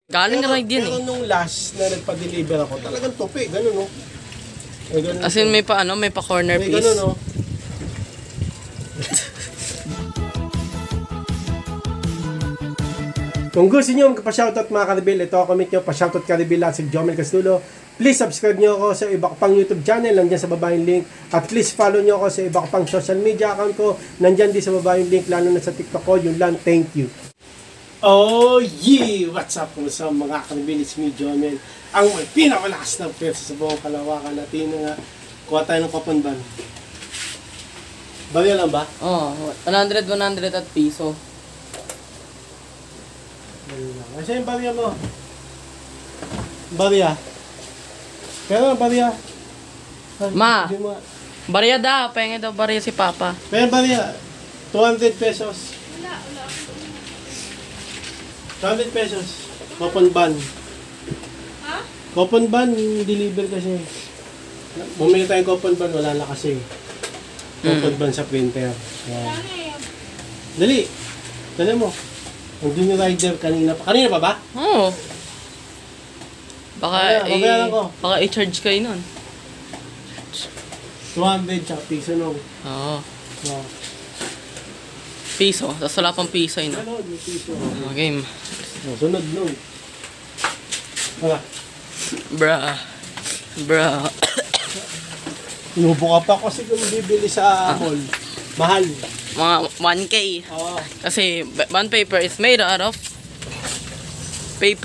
Galing ride yan Pero nung last na nagpa-deliver ako, talagang tupi, gano'n no. As in may pa may pa corner may piece. Gano'n no. Kung gusto nyo magpa-shoutout mga Karibil, ito comment nyo, pa-shoutout Karibil at si Jomel Castulo. Please subscribe nyo ako sa iba ko pang YouTube channel, nandyan sa baba yung link. At please follow nyo ako sa iba ko pang social media account ko, nandyan din sa baba yung link, lalo na sa TikTok ko. Yun lang, thank you. Oh yeah! What's up kumusta mga Karibil? It's me, Jomel. Ang may pinakalakas ng pwersa sa buong Kalawakan natin nga. Kuha tayo ng kapanban. Barya lang ba? Oo, 100 at piso. Kasi yung barya mo. Barya. Pero barya. Ma, barya daw. Pengen daw barya si Papa. Pero barya. 200 pesos. 200 pesos. Coupon ban. Ha? Coupon ban, deliver kasi. Bumili tayong coupon ban, wala na kasi. Coupon ban sa printer. Yan. Dali. Dali mo. Nandun yung rider kanina pa. Kanina pa ba? Oo. Baka baka i-charge kayo nun. 200 tsaka piso nung. Oo. Wow. Piso. Tapos wala pang piso yun. Ano? Yung piso. Game. Sunod nung. Wala. Bruh. Inubo ka pa kasi kung bibili sa mall. Mahal. Mga 1K. Oo. Kasi one paper is made out of 3.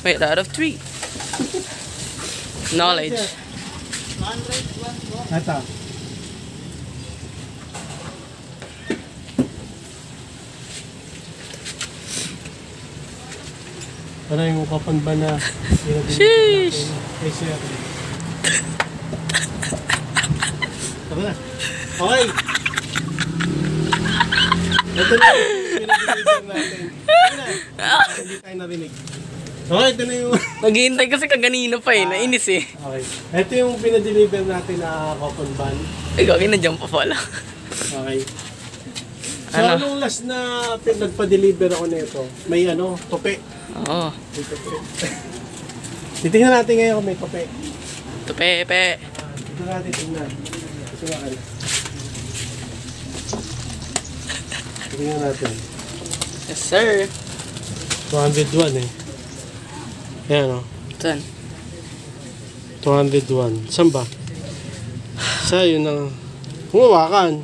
Knowledge. Ito. Ano yung kapan ba na Sheesh! Okay. Ito na yung pinag-deliver natin. Hindi tayo narinig. Okay, ito na yung... Naghihintay kasi kaganina pa eh. Nainis eh. Okay. Ito yung pinag-deliver natin na coupon ban. Ay, gagawin na dyan pa pala. Okay. So, nung last na nagpa-deliver ako nito, may tope. Oo. May tope. Titingnan natin ngayon kung may tope. Tupepe. Ito natin tingnan. Ito nga ka. Tingnan natin. Yes, sir. 201 eh. Ayan o. Saan? 201. Saan ba? Sa yun ang humawakan.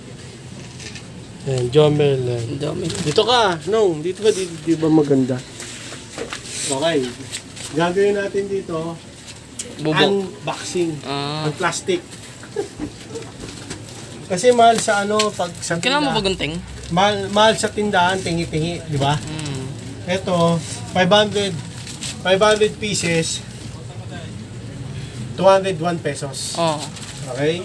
Ayan, Jomel. Dami. Dito ka. No, dito ka. Di ba maganda? Okay. Gagawin natin dito. Bubo. Unboxing. Ah. Ang plastic. Kasi mahal sa pag sa Kailangan mo ba gunting? Mahal sa tindahan, tingi-tingi, di ba? Ito, 500 pieces, 201 pesos. Oo. Okay?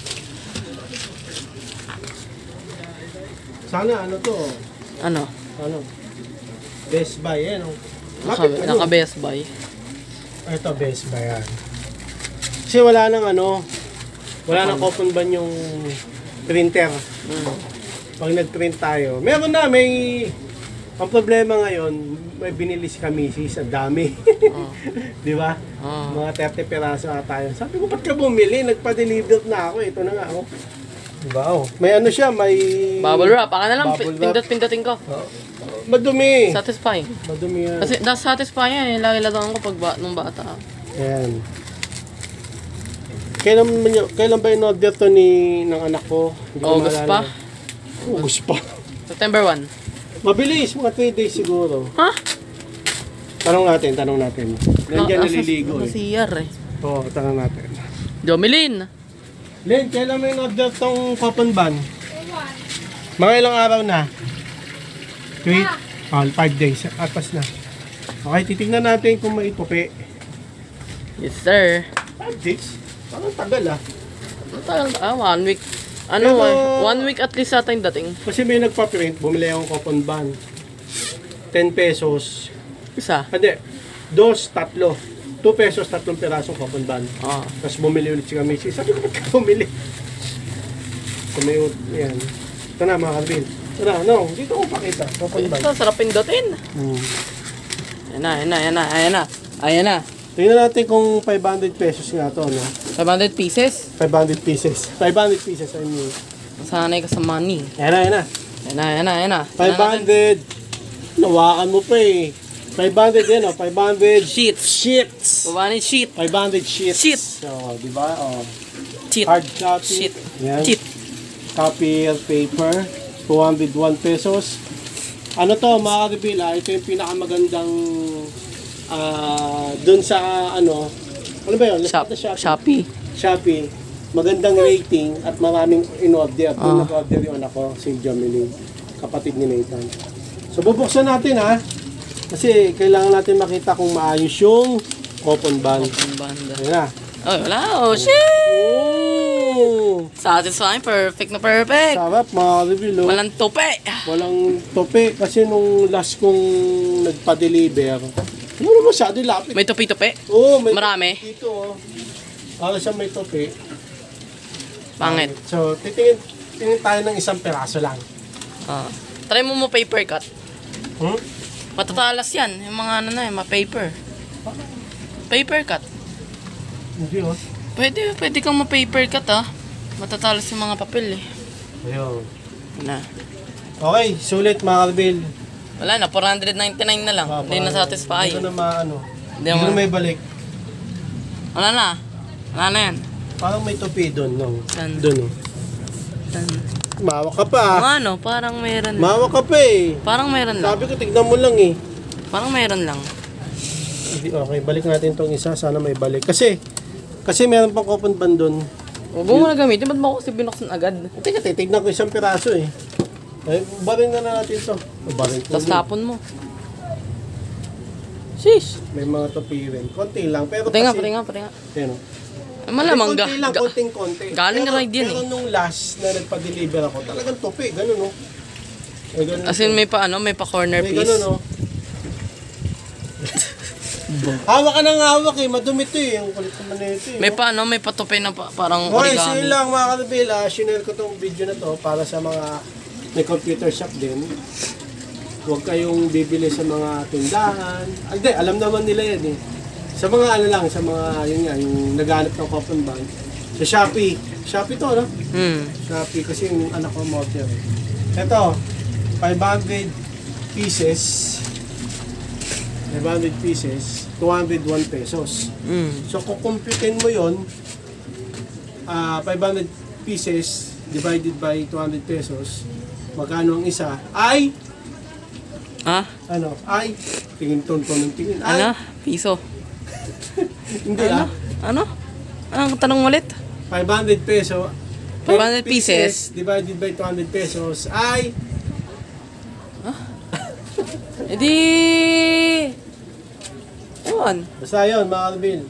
Sana to? Ano? Best Buy, Naka-Best Buy. Ito, Best Buy yan. Kasi wala nang wala nang coupon ban yung printer. Pag nag-print tayo, meron na, ang problema ngayon, may binili si Kamisis, ang dami. Di ba? Mga 30 peraso tayo. Sabi ko, ba't ka bumili? Nagpa-deliver na ako. Ito na nga, Di ba? May siya, may... Bubble wrap. Aka na lang, pindot-pindotin ko. Madumi. Satisfying. Madumi yan. Kasi satisfying yan. Lagi lagang ko nung bata. Ayan. Kailan ba in-order to ng anak ko? August pa? August pa. September 1. Mabilis, mga 3 days siguro. Ha? Tanong natin. Nandiyan naliligo eh. CR eh. Oo, tanong natin. Jomelin. Len, kailan mo in-order tong coupon ban? Mga ilang araw na? 5 days. Atas na. Okay, titignan natin kung may tupi. Yes, sir. 5 days? Parang tagal Tagal, 1 week. Pero, 1 week at least ata yung dating. Kasi may nagpa-print, bumili akong coupon ban. 10 pesos. Isa. Hindi. 2 pesos, 3 pirasong coupon ban. Tapos bumili ulit si Kamisis. Sabi ko, ba't ka bumili? Yan. Ito na mga Karibil. Tara, dito ko pakita. Coupon ban. Ito, sarap pindutin. Ayan na. Tingnan natin kung 500 pesos nga to, no? 500 pieces. 500 pieces. 500 pieces, I mean. Sanay ka sa money. Ayan na. 500. Nawakan mo pa eh. 500 yan, oh. 500 sheets. Baba ni sheet. 500 sheets. Sheet. So, di ba? Oh. Cheat. Hard copy. Sheet. Yan. Cheat. Copy of paper. 201 pesos. Ano to, mga ka-reveal, ito yung pinakamagandang dun sa ano ba yun? Shopee. Shopee. Magandang rating at maraming in-order. Doon nag-order yung anak ko, si Jomily, kapatid ni Nathan. So, bubuksan natin ha. Kasi kailangan natin makita kung maayos yung coupon band. Open banda. Ayan na. Oh, wala. Oh, shit. Oh! Satisfying. Perfect na perfect. Sarap mga ka-reveal. Oh. Walang tope. Walang tope kasi nung last kong nagpa-deliver, ano masyado lapit. May tope-tope. Oo, may Marami. tope dito oh. Para siya may tope. Pangit. So, tingin tayo ng isang peraso lang. Try mo paper cut. Hmm? Matatalas yan. Yung mga ano na ma-paper. Paper cut. Hindi oh. Pwede kang ma-paper cut Matatalas yung mga papel eh. Ayun. Na. Okay, sulit mga ka-reveal. Wala na, 499 na lang. Hindi na satisfy. Hindi ko na maano. Hindi Hindi ko mo- na may balik. Wala na. Wala na yan. Parang may tope doon, no? Saan? Doon oh. Mawak ka pa. Mga ano, parang meron lang. Mawak ka pa eh. Parang meron lang. Sabi ko, tignan mo lang eh. Parang meron lang. Okay, balik natin tong isa. Sana may balik. Kasi meron pang coupon band doon. Huwag mo na gamitin. Ba't mo ako kasi binuksan agad? Teka, titignan ko isang piraso eh. Ay, barin na natin to. Barin ko. Tapos tapon mo. Sheesh. May mga topi rin. Konti lang. Pero Pati nga. Ayun, oh. Malamang konti lang, konting-konti. galing Pero- ride yan Pero nung last na nagpa-deliver ako, talagang topi. Ganun, no? May ganun. As in may pa corner may piece. ganun, no? Hawak ka ng hawak eh. Madumi to eh. Ang kulit naman na ito eh. May patupi na parang Okay, so origami. yun lang mga ka-reveal. Shinare ko tong video na to para sa mga may computer shop din. Huwag kayong bibili sa mga tindahan. Hindi, alam naman nila yan eh. Sa mga ano lang, sa mga, yun nga, yung naghanap ng coupon band. Sa Shopee. Shopee to, no? Shopee, kasi yung anak ko model. Ito, 500 pieces. 500 pieces, 201 pesos. So, kukumputin mo yon 500 pieces divided by 200 pesos, magkano ang isa? Ay, ay, tingin ng tingin. Ay, Ano? Piso. hindi Ano? Ang tanong ulit? 500 peso. 500 pieces divided by 200 pesos ay, edi... Ewan. basta yun mga ka-reveal.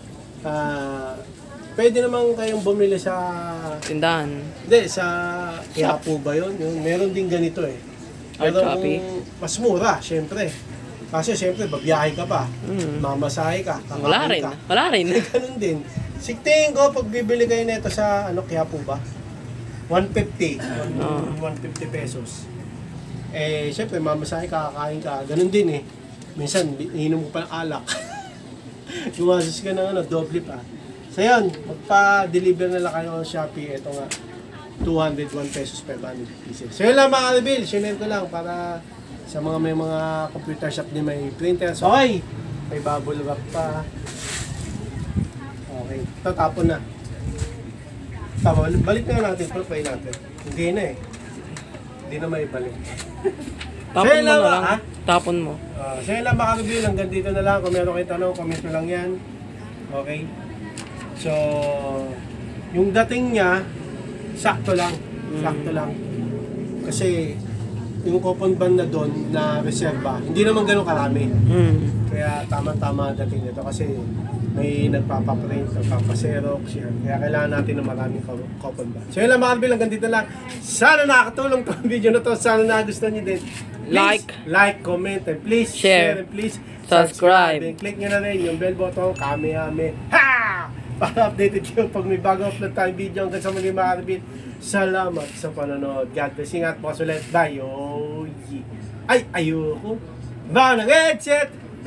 Pwede naman kayong bumili sa Tindahan. Hindi, sa Quiapo ba yun? Meron din ganito eh. Hard Pero copy? mas mura, syempre. Kasi syempre, babiyahe ka pa. Mamasahe ka. Wala kakain rin. ka. Wala rin. Ganun din. Sigtingin ko, pag bibili kayo nito sa Quiapo ba? 150. 150 pesos. Eh, syempre, mamasahe ka, kakain ka. Ganun din eh. Minsan, inom mo pa ng alak. Gumasos ka ng doble pa. So yun, magpa-deliver na lang kayo sa Shopee. Ito nga, 201 pesos per 100 pieces. So yun lang mga ka-reveal, share ko lang para sa mga may mga computer shop din may printers. Okay, may bubble wrap pa. Okay, ito tapon na. Tama, balik na natin, profile natin. Hindi na eh. Hindi na may balik. Tapon Sa'yo mo lang, na lang. ha? Tapon mo. So yun lang mga ka-reveal, hanggang dito na lang. Kung meron kayong tanong, comment na lang yan. Okay? So, yung dating niya, sakto lang. Sakto lang. Kasi, yung coupon band na doon, na reserva, hindi naman ganun karami. Kaya tama-tama dating nito kasi may nagpapaprint, nagpapaserox yan. Kaya kailangan natin ng maraming coupon band. So yun lang mga kabil, hanggang dito lang. Sana nakakatulong tong video na to. Sana nagustuhan nyo din. Please, like, comment, and please share, and please subscribe. And click nyo na rin yung bell button, kami-hami. Ha! Para updated kayo pag may bago upload tayong video. Hanggang sa mga mga kabil, salamat sa panonood. God bless. Ingat po ulit. Bye. Ay, ayoko. Ba ng headset.